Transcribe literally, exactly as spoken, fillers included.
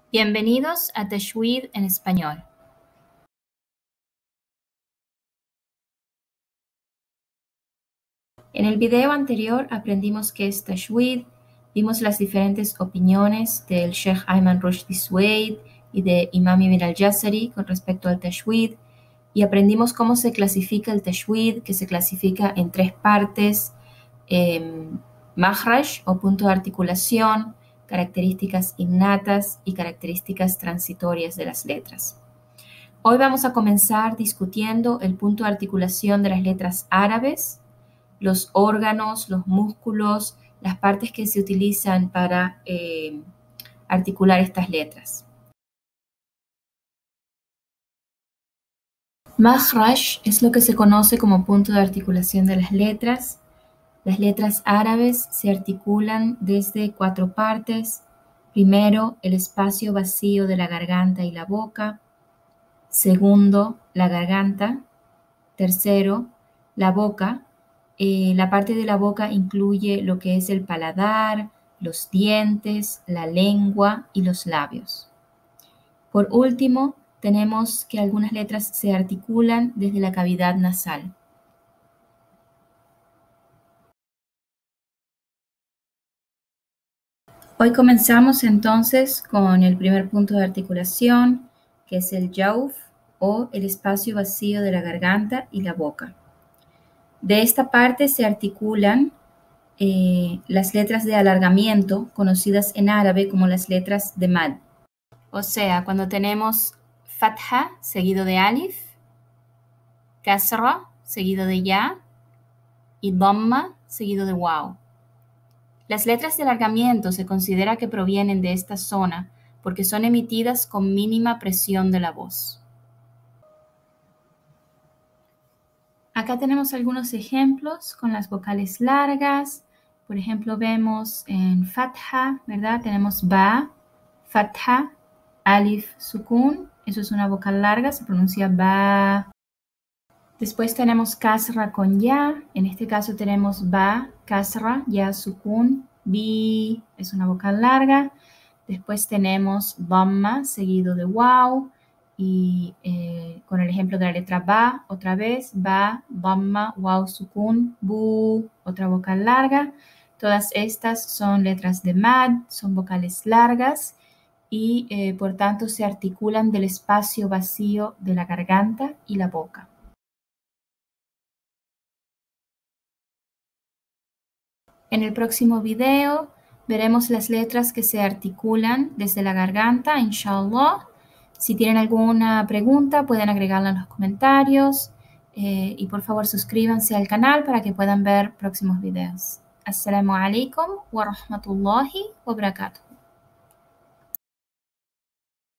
Bienvenidos a Tajweed en español. En el video anterior aprendimos qué es Tajweed, vimos las diferentes opiniones del Sheikh Ayman Rushdie Suwaid y de Imam Ibn al-Jazari con respecto al Tajweed, y aprendimos cómo se clasifica el Tajweed, que se clasifica en tres partes: eh, Makhraj o punto de articulación, características innatas y características transitorias de las letras. Hoy vamos a comenzar discutiendo el punto de articulación de las letras árabes, los órganos, los músculos, las partes que se utilizan para eh, articular estas letras. Makhraj es lo que se conoce como punto de articulación de las letras. Las letras árabes se articulan desde cuatro partes. Primero, el espacio vacío de la garganta y la boca. Segundo, la garganta. Tercero, la boca. Eh, la parte de la boca incluye lo que es el paladar, los dientes, la lengua y los labios. Por último, tenemos que algunas letras se articulan desde la cavidad nasal. Hoy comenzamos entonces con el primer punto de articulación, que es el jawf, o el espacio vacío de la garganta y la boca. De esta parte se articulan eh, las letras de alargamiento, conocidas en árabe como las letras de mad. O sea, cuando tenemos fatha seguido de alif, kasra seguido de ya y dhamma seguido de waw. Las letras de alargamiento se considera que provienen de esta zona porque son emitidas con mínima presión de la voz. Acá tenemos algunos ejemplos con las vocales largas. Por ejemplo, vemos en fatha, ¿verdad? Tenemos ba, fatha, alif, sukun. Eso es una vocal larga, se pronuncia ba. Después tenemos kasra con ya. En este caso tenemos ba, kasra, ya, sukun, bi. Es una vocal larga. Después tenemos dhamma seguido de waw. Y eh, con el ejemplo de la letra ba, otra vez, ba, dhamma, waw, sukun, bu, otra vocal larga. Todas estas son letras de mad, son vocales largas y eh, por tanto se articulan del espacio vacío de la garganta y la boca. En el próximo video veremos las letras que se articulan desde la garganta, inshallah. Si tienen alguna pregunta, pueden agregarla en los comentarios. Eh, y por favor, suscríbanse al canal para que puedan ver próximos videos. Assalamu alaikum wa rahmatullahi wa barakatuh.